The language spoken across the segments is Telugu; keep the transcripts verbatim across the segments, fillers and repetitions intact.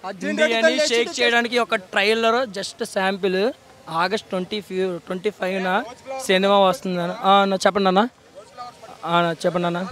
ఇండియాని షేక్ చేయడానికి ఒక trailer just sample August twenty five twenty ఫైవ్న సినిమా వస్తుంది అన్న చెప్పండి అన్న చెప్పండి అన్న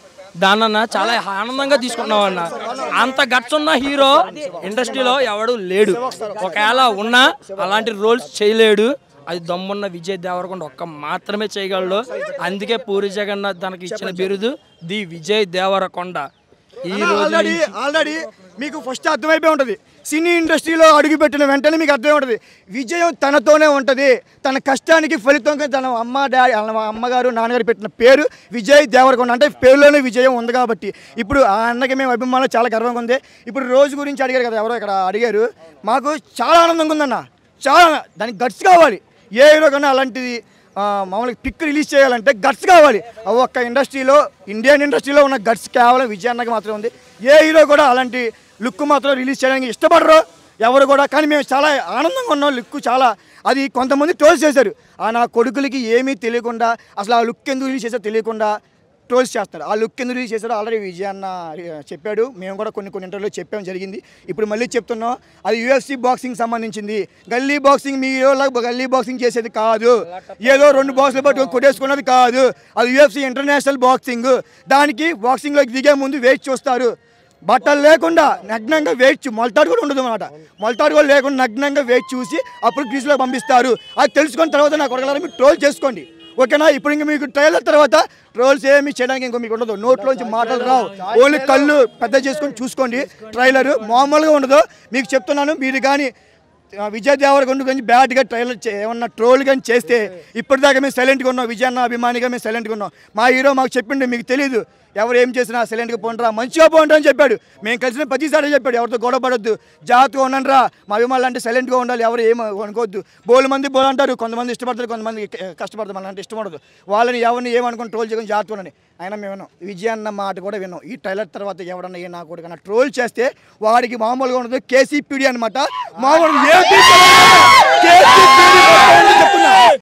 దానన్న చాలా ఆనందంగా తీసుకున్నాం అన్న అంత గట్స్ ఉన్న హీరో ఇండస్ట్రీలో ఎవడు లేడు ఒకవేళ ఉన్నా అలాంటి రోల్స్ చేయలేడు అది దమ్మున్న విజయ్ దేవరకొండ ఒక్క మాత్రమే చేయగలడు అందుకే పూరి జగన్నాథ్ తనకి ఇచ్చిన బిరుదు ది విజయ్ దేవరకొండ ఈ రోజు ఆల్రెడీ మీకు ఫస్ట్ అర్థమైపోయి ఉంటుంది సినీ ఇండస్ట్రీలో అడుగుపెట్టిన వెంటనే మీకు అర్థమై ఉంటుంది విజయం తనతోనే ఉంటుంది తన కష్టానికి ఫలితంగా తన అమ్మ డాడీ అమ్మగారు నాన్నగారు పెట్టిన పేరు విజయ్ దేవరకొండ అంటే పేరులోనే విజయం ఉంది కాబట్టి ఇప్పుడు ఆ అన్నకి మేము అభిమానం చాలా గర్వంగా ఉంది ఇప్పుడు రోజు గురించి అడిగారు కదా ఎవరో ఇక్కడ అడిగారు మాకు చాలా ఆనందంగా ఉందన్న చాలా దానికి గట్స్ కావాలి ఏ హీరో కన్నా అలాంటిది మామూలుగా పిక్ రిలీజ్ చేయాలంటే గట్స్ కావాలి ఒక్క ఇండస్ట్రీలో ఇండియన్ ఇండస్ట్రీలో ఉన్న గట్స్ కేవలం విజయ్ అన్నకి మాత్రమే ఉంది ఏ హీరో కూడా అలాంటి లుక్ మాత్రం రిలీజ్ చేయడానికి ఇష్టపడరు ఎవరు కూడా కానీ మేము చాలా ఆనందంగా ఉన్నాం లుక్ చాలా అది కొంతమంది ట్రోల్స్ చేశారు ఆ నా కొడుకులకి ఏమీ తెలియకుండా అసలు ఆ లుక్ ఎందుకు రిలీజ్ చేశారో తెలియకుండా ట్రోల్స్ చేస్తారు ఆ లుక్ ఎందుకు రిలీజ్ చేశారో ఆల్రెడీ విజయ్ అన్న చెప్పాడు మేము కూడా కొన్ని కొన్ని ఇంటర్వ్యూలో చెప్పాము జరిగింది ఇప్పుడు మళ్ళీ చెప్తున్నాం అది యూఎఫ్సీ బాక్సింగ్ సంబంధించింది గల్లీ బాక్సింగ్ మీ హీరోలకు గల్లీ బాక్సింగ్ చేసేది కాదు ఏదో రెండు బాక్సులు బట్టి కొట్టేసుకున్నది కాదు అది యూఎఫ్సీ ఇంటర్నేషనల్ బాక్సింగ్ దానికి బాక్సింగ్లోకి దిగే ముందు వెయిట్ చూస్తారు బట్టలు లేకుండా నగ్నంగా వెయిట్ మొలతాడు కూడా ఉండదు అన్నమాట మొలతాడు కూడా లేకుండా నగ్నంగా వెయిట్ చూసి అప్పుడు గ్రీజ్లో పంపిస్తారు అది తెలుసుకున్న తర్వాత నా కొడగలరా మీరు ట్రోల్ చేసుకోండి ఓకేనా ఇప్పుడు ఇంక మీకు ట్రైలర్ తర్వాత ట్రోల్స్ ఏమి చేయడానికి ఇంకో మీకు ఉండదు నోట్లోంచి మాటలు రావు ఓన్లీ కళ్ళు పెద్ద చేసుకొని చూసుకోండి ట్రైలర్ మామూలుగా ఉండదు మీకు చెప్తున్నాను మీరు కానీ విజయ్ దేవరకొండ గురించి బ్యాడ్గా ట్రైలర్ ఏమన్నా ట్రోల్ కానీ చేస్తే ఇప్పటిదాకా మేము సైలెంట్గా ఉన్నాం విజయ్ అన్న అభిమానిగా మేము సైలెంట్గా ఉన్నాం మా హీరో మాకు చెప్పిండు మీకు తెలియదు ఎవరు ఏం చేసినా సైలెంట్గా పోండిరా మంచిగా పోండి అని చెప్పాడు మేము కలిసిన ప్రతిసారి చెప్పాడు ఎవరితో గొడవ పడొద్దు జాగ్రత్తగా ఉండండి రా మా అభిమానులు అంటే సైలెంట్గా ఉండాలి ఎవరు ఏం అనుకోవద్దు బోలు మంది బోలు అంటారు కొంతమంది ఇష్టపడతారు కొంతమంది కష్టపడతారు మన అంటే ఇష్టపడదు వాళ్ళని ఎవరిని ఏమనుకుని ట్రోల్ చేయకుండా జాగ్రత్తగా ఉండండి అయినా మేము విన్నాం విజయ్ అన్న మాట కూడా విన్నాం ఈ ట్రైలర్ తర్వాత ఎవడన్నా ఏ నా కూడా కన్నా ట్రోల్ చేస్తే వాడికి మామూలుగా ఉండదు కేసీపీడీ అనమాట మామూలు చెప్తున్నా